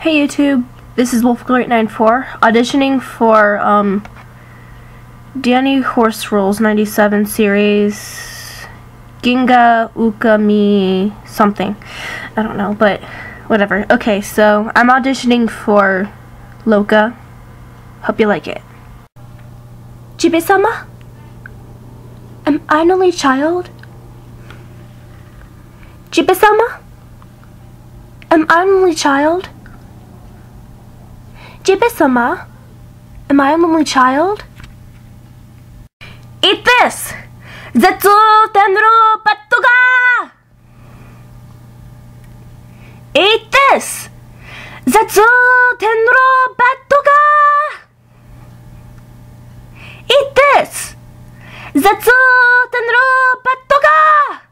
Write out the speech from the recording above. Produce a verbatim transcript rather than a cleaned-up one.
Hey YouTube, this is Wolfgirl eight nine four auditioning for um Danny Horse Rolls ninety-seven series Ginga Uka Mi something. I don't know, but whatever. Okay, so I'm auditioning for Loka. Hope you like it. Jibe-sama? Am I an only child? Jibe-sama? Am I an only child? Jibe-sama? Am I an only child? Eat this! Zetsu tenru pattoga! Eat this! Zetsu tenru pattoga! Eat this! Zetsu tenru pattoga!